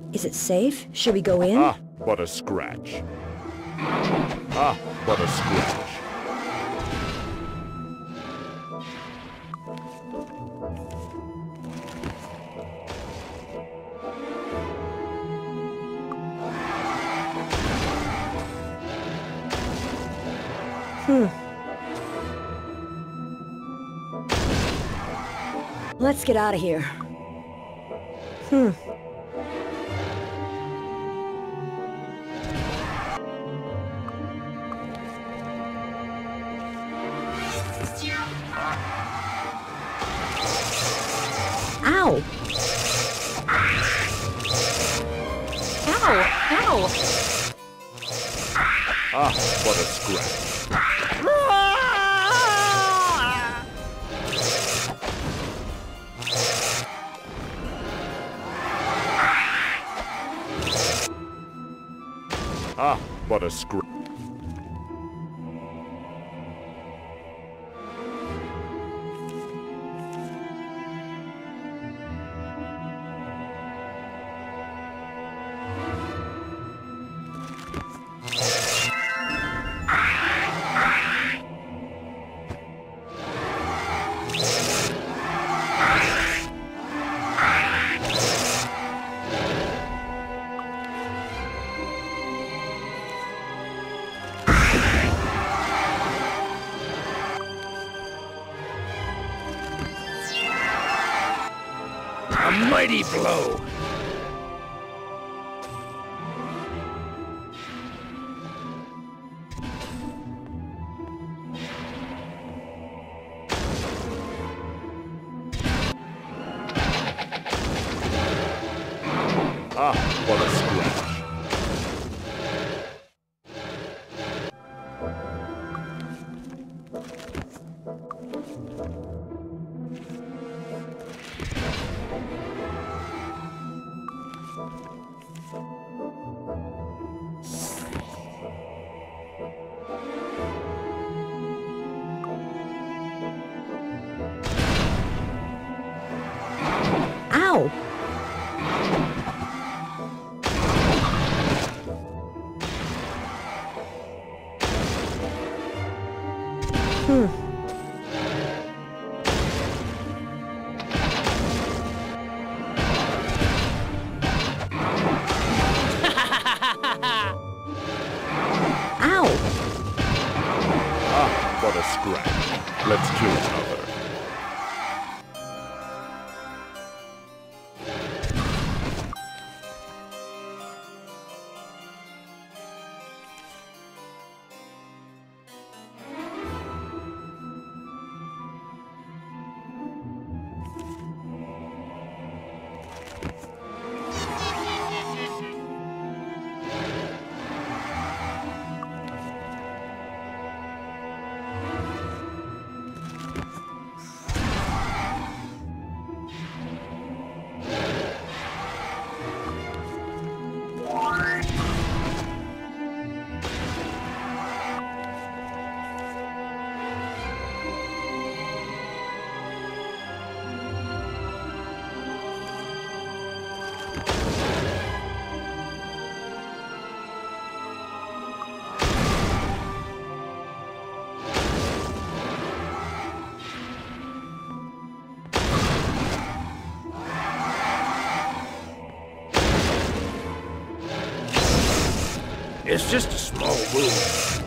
Is it safe? Should we go in? Ah, but a scratch. Ah, but a scratch. Let's get out of here. Ow! Ow! Ow! Ah, but a scratch. Ah, but a scratch. A mighty blow. Ah, what a scratch. Ow! Ow! Ah, what a scratch. Let's kill another. It's just a small wound.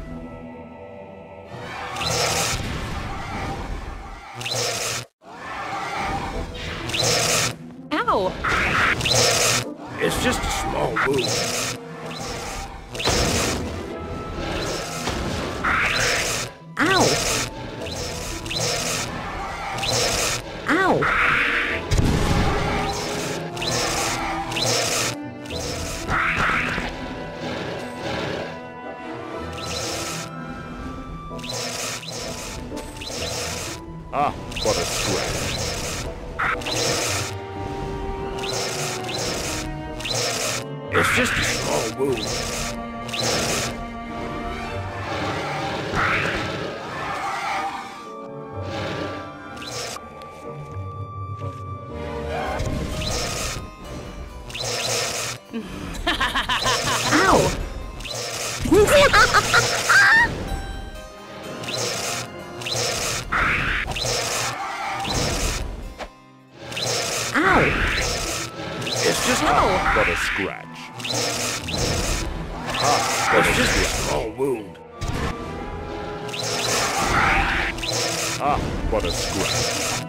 Ow! It's just a small wound. Ow! Ow! Ah, what a scratch. It's just a small wound. Ow! Ow! It's just But a scratch. it's just a small wound. But a scratch.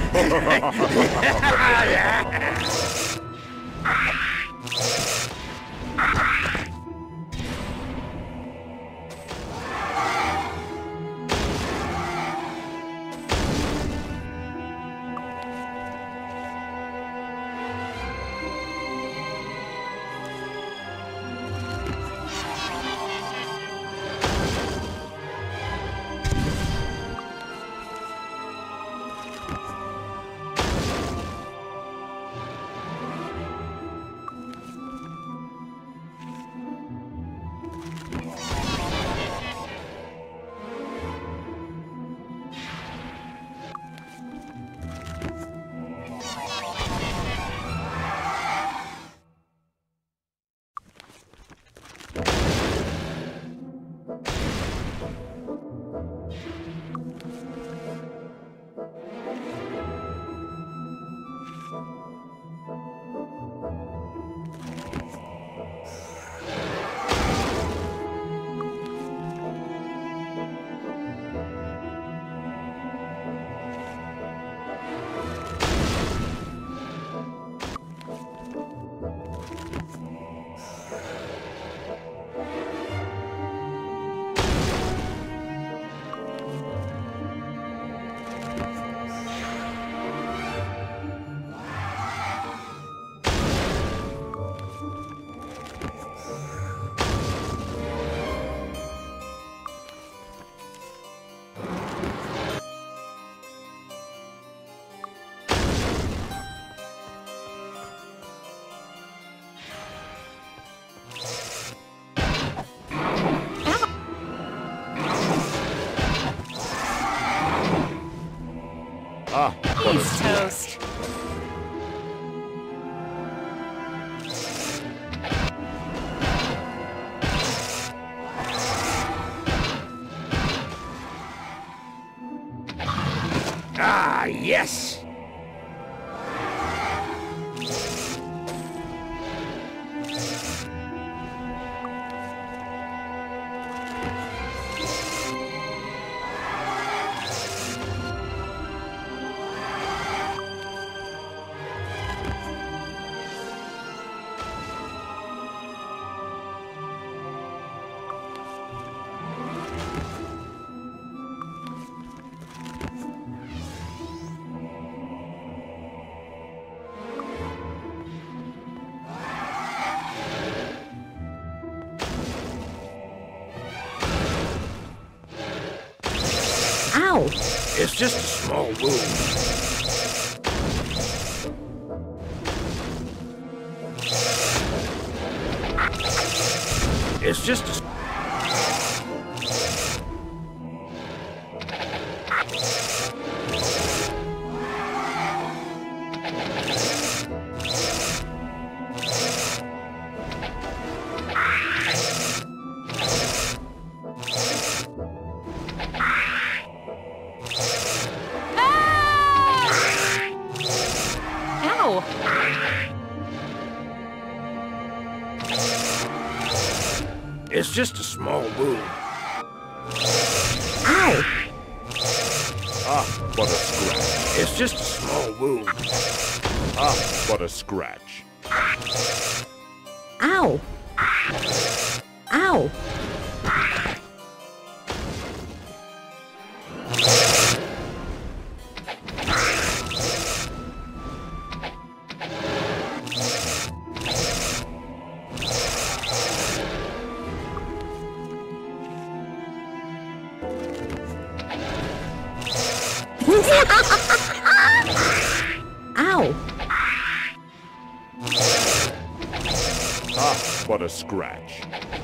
He's toast. Ah, yes! Ow! It's just a small wound. It's just a... Ow! It's just a small wound. Ow! But a scratch. It's just a small wound. But a scratch. Ow! Ow! Ow! But a scratch.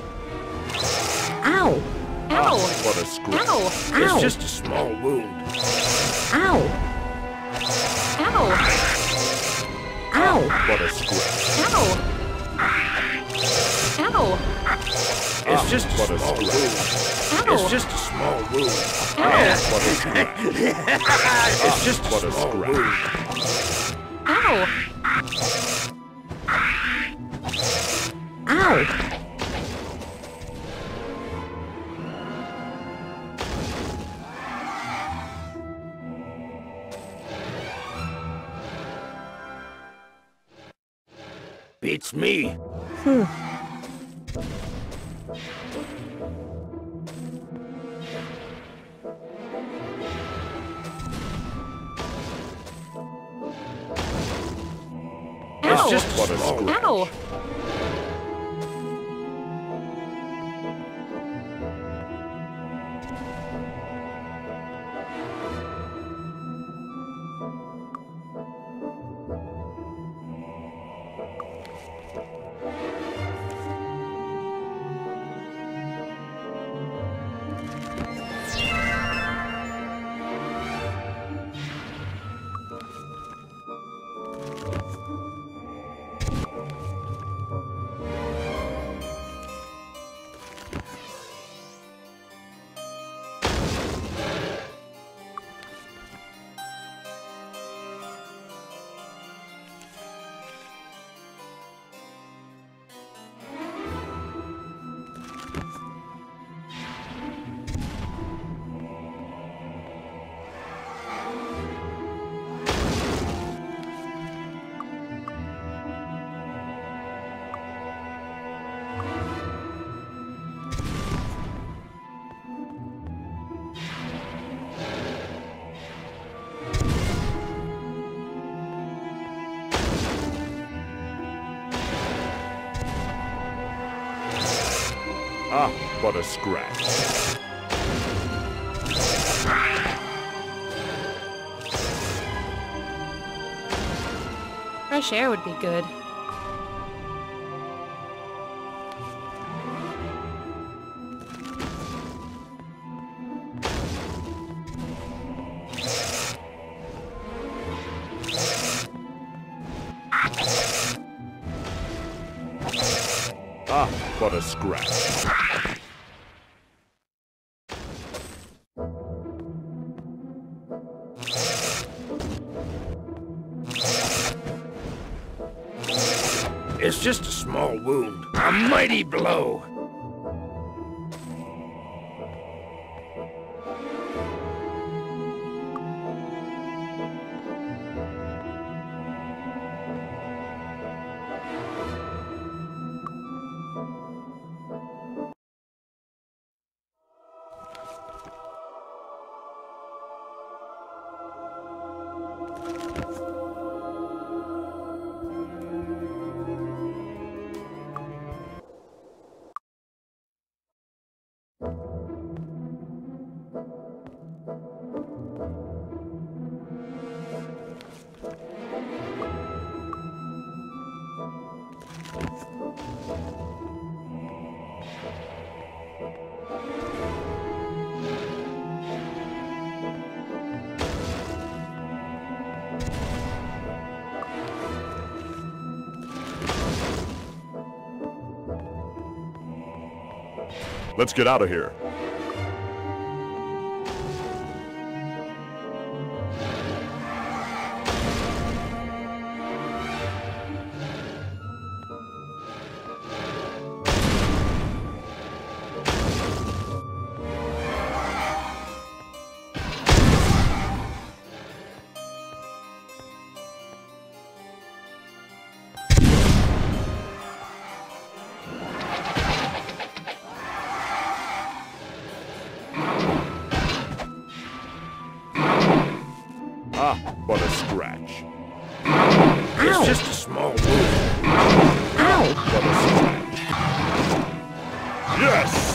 Ow! Ow! But a scratch. Ow! It's Ow! just a small wound. Ow! Ow! Ow! But a scratch. Ow! Ow! It's just a but a small scratch. wound. Ow! It's just a small wound. Ow! But a scratch. It's just a but a small scratch. wound. Ow! Ow! Beats me. It's Ow! just a But a small wound. scratch. Ow! Ah, but a scratch. Fresh air would be good. Ah, but a scratch. It's just a small wound. A mighty blow. Let's get out of here. Ah, but a scratch. It's Ow! just a small wound. Ow! But a scratch. Yes!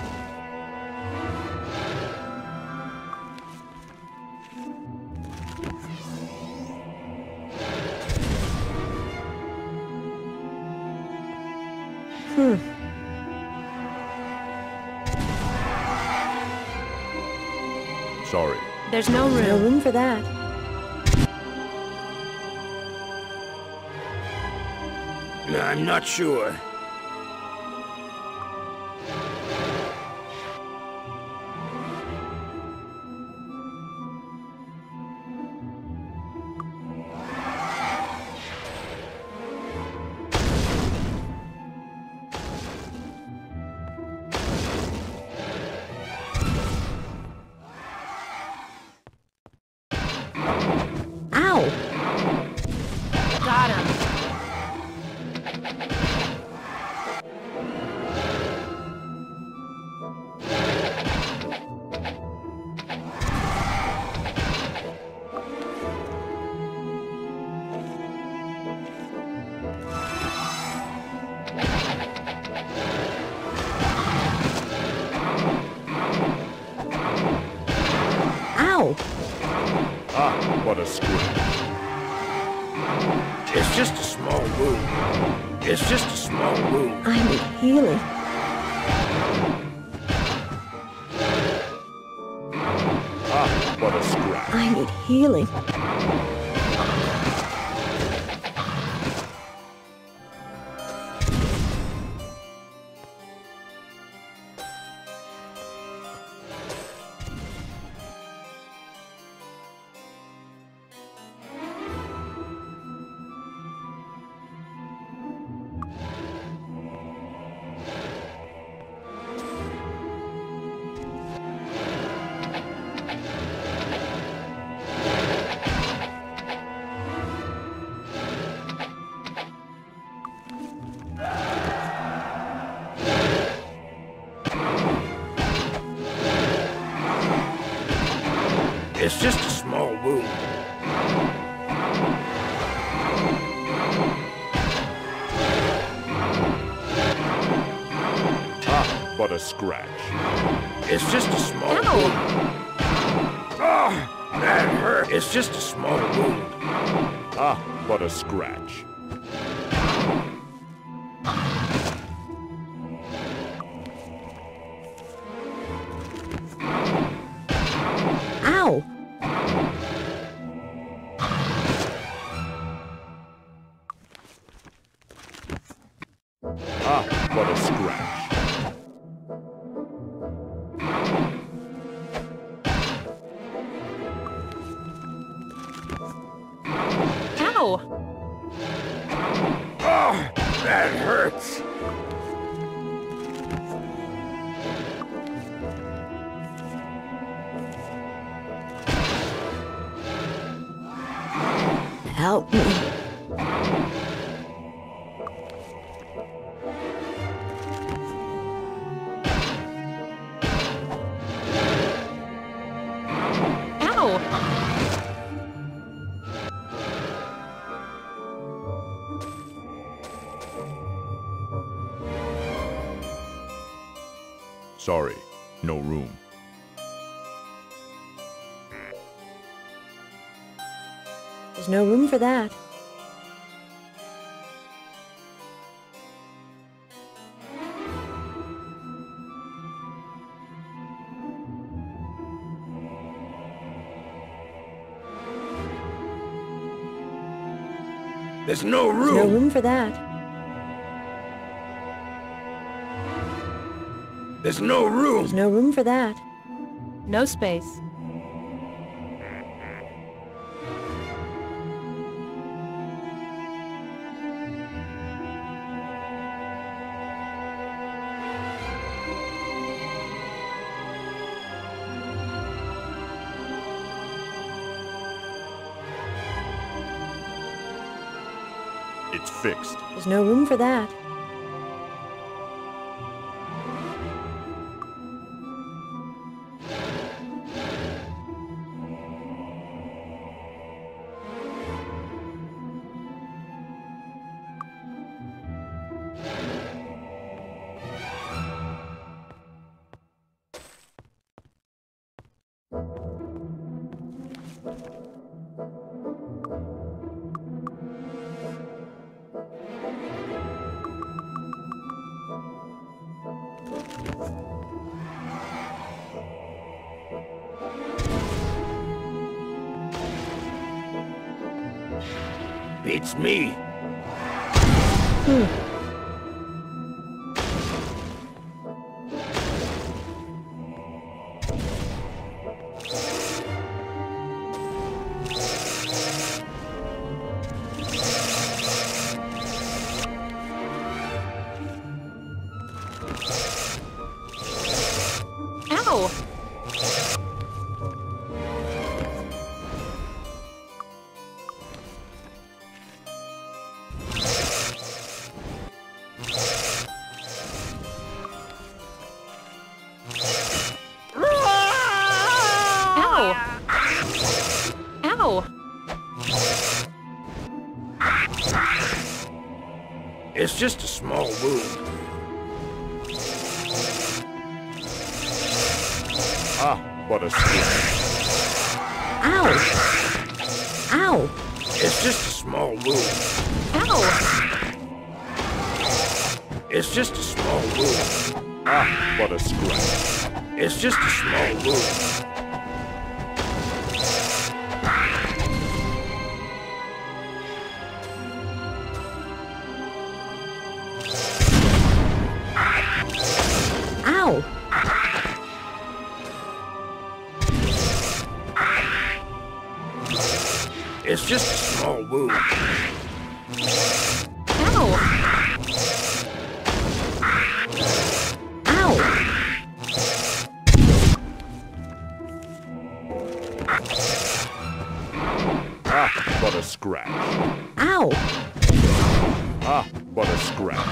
Sorry. There's no No room. room for that. I'm not sure. Ow! Got him. Ow! Ah, what a scratch. It's just a small wound. It's just a small wound. I need healing. Ah, what a scratch. I need healing. It's just a small wound. Ah, what a scratch. It's just a small Ow. wound. Oh, that hurt. It's just a small wound. Ah, what a scratch. Ow! Ah, what a scratch. Ow! Oh, that hurts. Help me. Ow! Sorry, no room. There's no room for that. There's no There's no room. room for that. There's no room. There's no room for that. No space. It's fixed. There's no room for that. Beats me. Ow! Ow! It's just a small wound. Ah, but a scratch. Ow! Ow! It's just a small wound. Ow! It's just a small wound. Ah, but a scratch. It's just a small wound. Ow! It's just a small wound. Ow! Ow! Ah, but a scratch. Ow! Ah, but a scratch.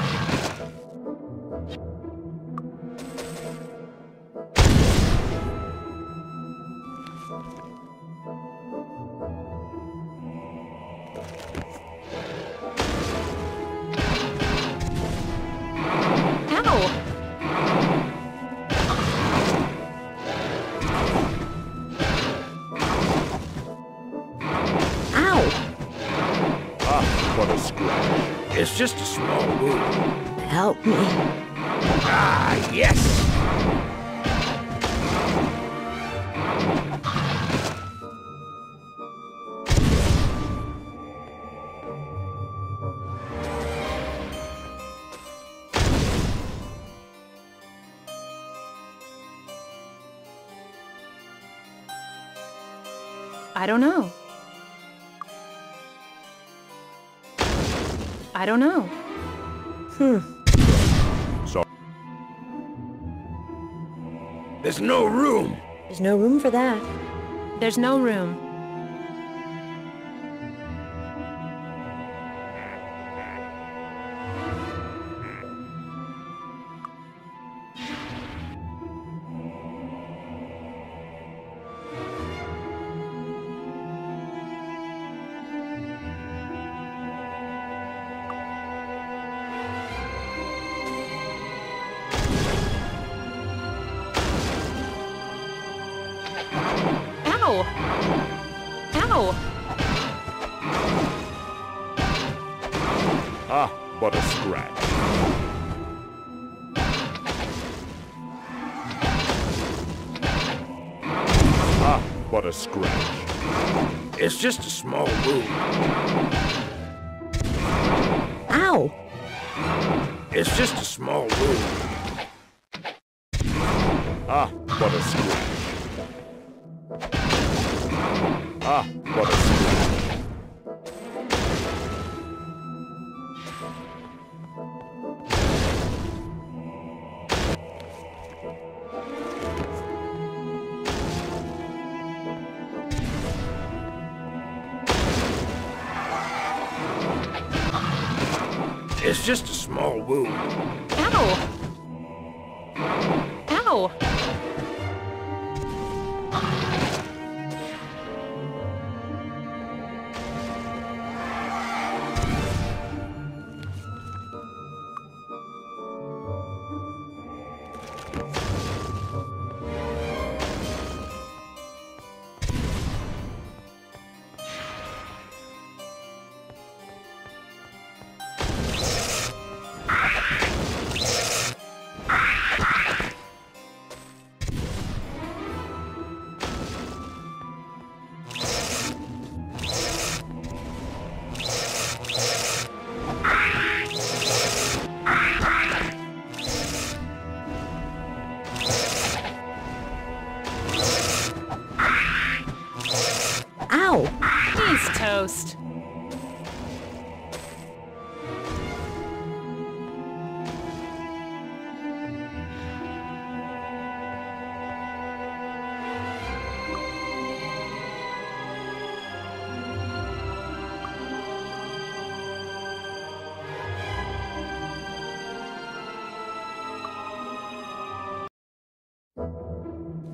Ow! Ah, but a scratch. It's just a small wound. Help me. Ah, yes! I don't know. I don't know. So, There's no room. There's no room for that. There's no room. Ow! Ow! ah, but a scratch. Ah, but a scratch. It's just a small wound. Ow! It's just a small wound. Ah, but a scratch. Ah, but a scratch. It's just a small wound. Ow! Ow!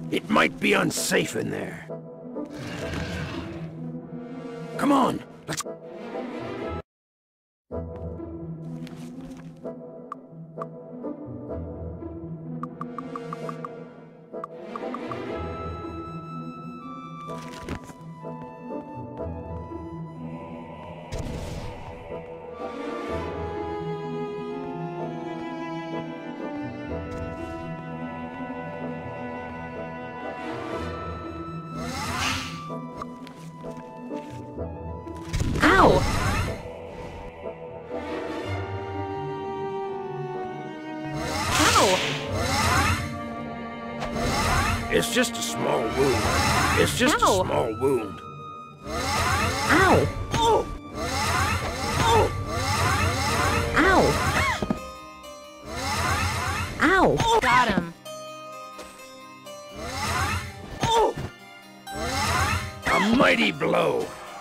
It might be unsafe in there. Come on, let's... Ow! Ow! It's just a small wound. It's just Ow. a small wound. Ow! Oh! Oh! Ow! Ow! Got him. Oh! A mighty blow.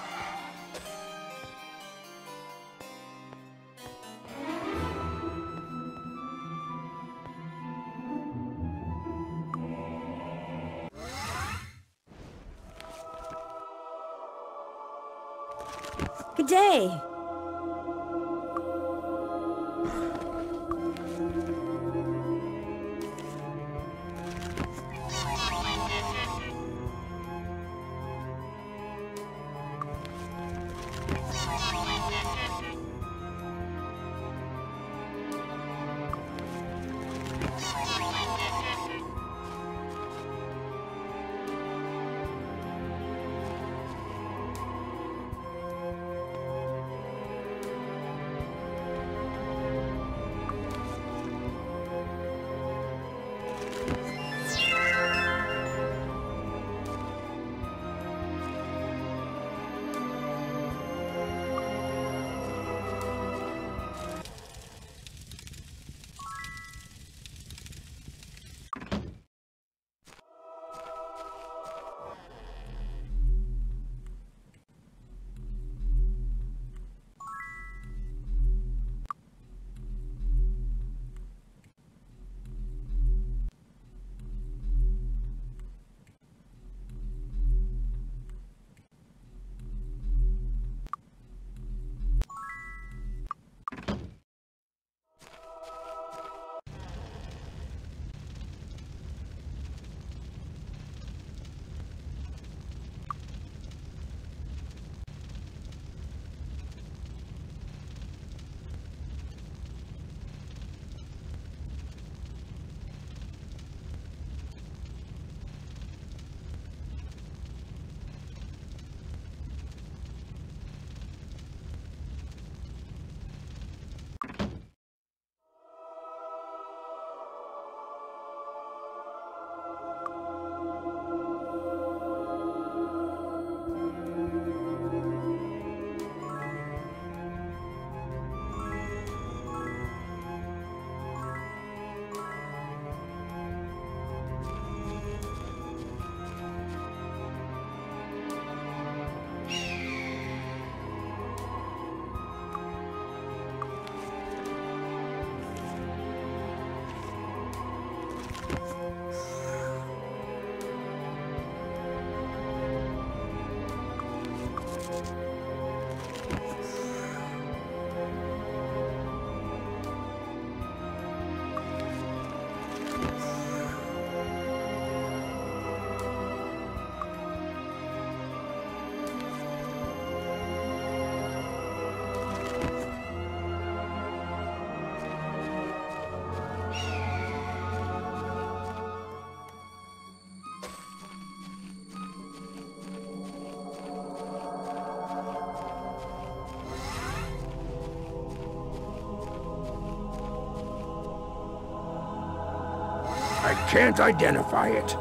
Good day. I can't identify it.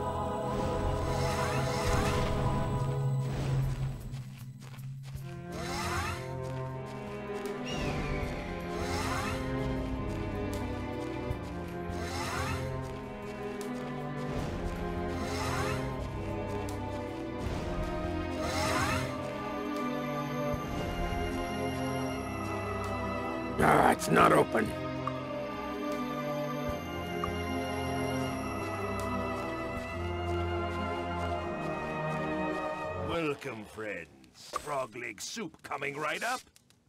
Ah, it's not open. friends. Frog leg soup coming right up.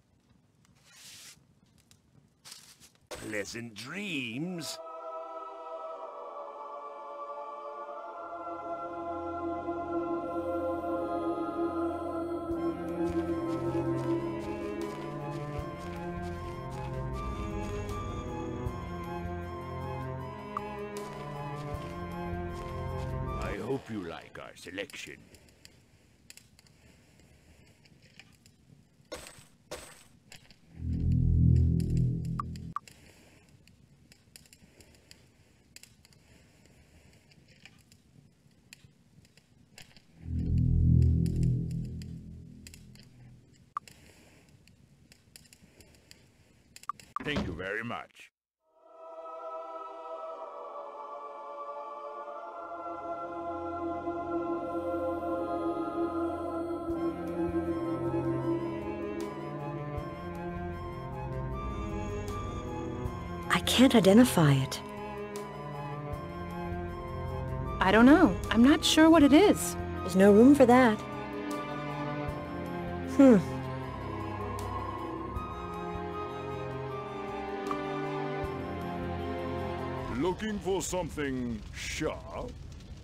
Pleasant dreams. I hope you like our selection. Thank you very much. I can't identify it. I don't know. I'm not sure what it is. There's no room for that. Looking for something sharp?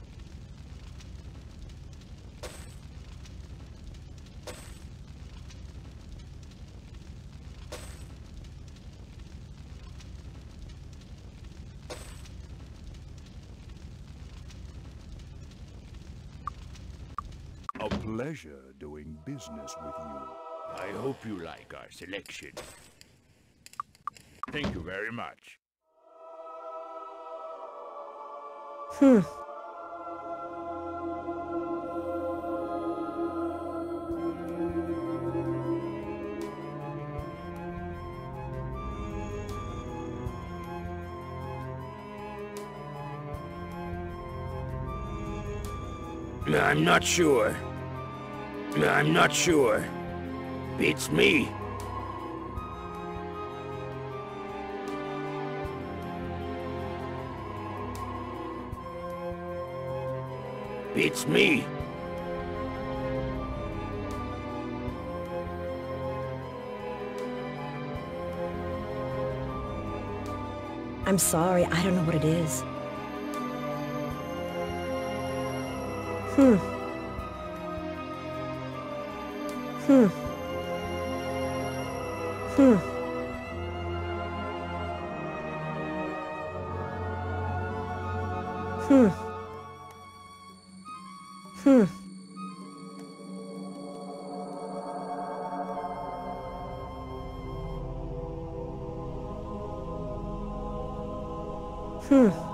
A pleasure doing business with you. I hope you like our selection. Thank you very much. I'm not sure. I'm not sure. Beats me. Beats me. I'm sorry, I don't know what it is. Hmm.